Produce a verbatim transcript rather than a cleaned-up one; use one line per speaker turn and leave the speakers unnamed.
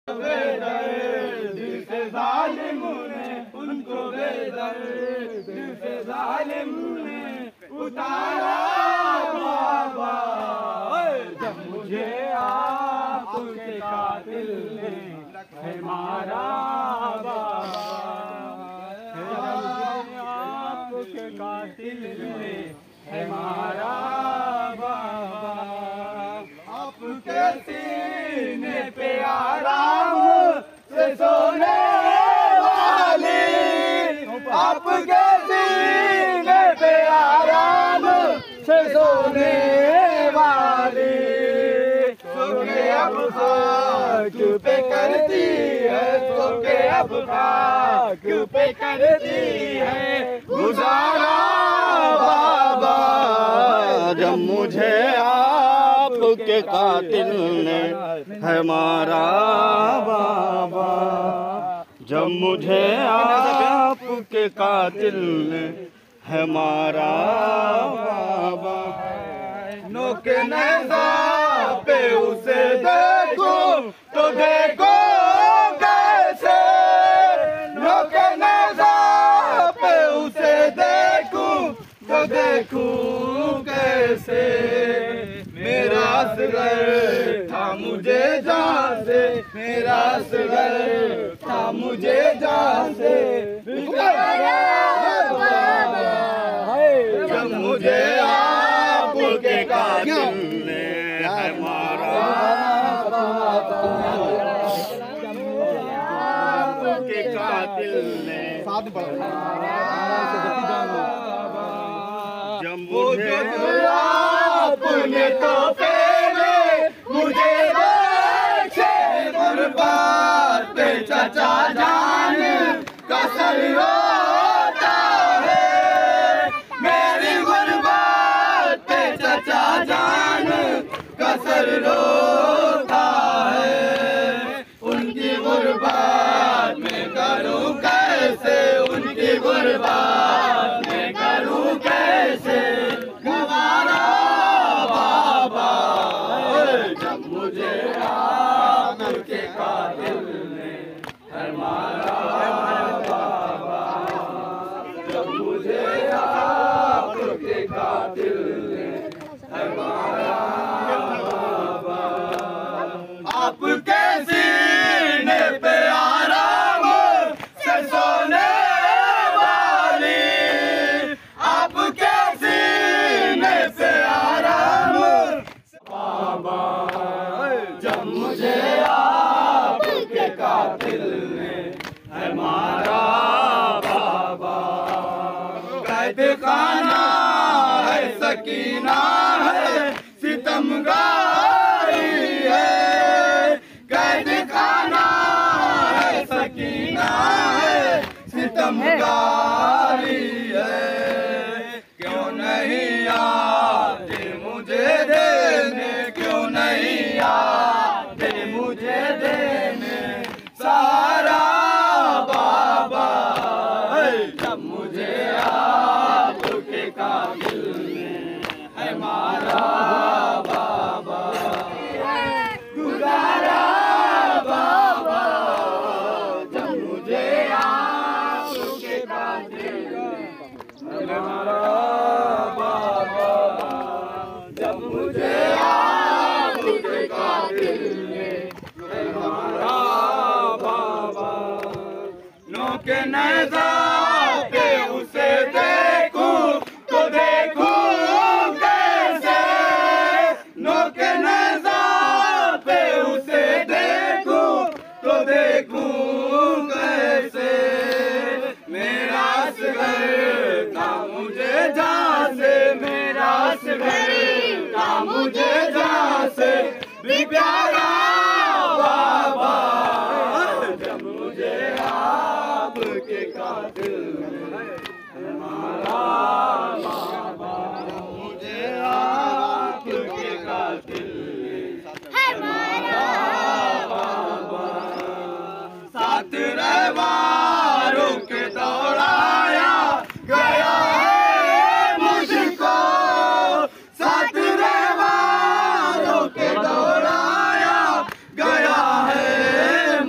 बेदर्द से जालिम ने उनको बेदर्द से जालिम ने उतारा बाबा, जब मुझे आपके कातिल ने है मारा बाबा, आपके कातिल ने है मारा बाबा, आपके सीने पे आराम से सोने वाली, आपके सीने पे आराम से सोने वाली, सोके अब खाक पे करती है, सोके अब खाक पे करती है गुजारा बाबा, जब मुझे आपके कातिल ने है मारा बाबा, जब मुझे आपके कातिल ने है मारा बाबा, नोके नज़ा पे उसे देखो तो देखो कैसे, नोके नज़ा पे उसे देखूं तो देखूं कैसे, मेरा असगर था मुझे जान से, मेरा असगर था मुझे जान से, जब मुझे आपके कातिल ने है मारा, आपके कातिल ने जब मुझे आपने तो पहले मुझे बख्शे गुरबात पे चाचा जान का सर रोता है, मेरी गुरबात पे चाचा जान का सर रोता है, उनकी गुरबात में करूं कैसे, उनकी गुरबात में करूं कैसे गवारा बाबा, जब मुझे आपके कातिल ने है मारा बाबा, जब मुझे आपके कातिल ने है मारा बाबा, आपके सीने पे आराम से सोने वाली, आपके सीने पे आराम बाबा, जब मुझे आपके कातिल ने है मारा बाबा, कैद खाना है सकीना है सितमगारी है, कैद खाना है सकीना है सितमगारी है, क्यों नहीं आते मुझे देने, क्यों नहीं आते मुझे देने सारा बाबा, जब मुझे आपके कातिल ने है मारा बाबा, गुजारा बाबा, जब मुझे आपके कातिल ने है मारा बाबा, जब मुझे आपके कातिल ने है मारा बाबा, नोके नज़ा पे उसे देखूं तो देखूं कैसे, नोके नज़ा पे उसे देखूं तो देखूं कैसे, मेरा असगर था मुझे जान से, मेरा असगर था मुझे जान से भी प्यारा बाबा, जब मुझे आपके कातिल ने है मारा बाबा, मुझे आपके कातिल ने है मारा बाबा, साथ रहवारों के दौड़ाया गया है मुझको, साथ रहवारों के दौड़ाया गया है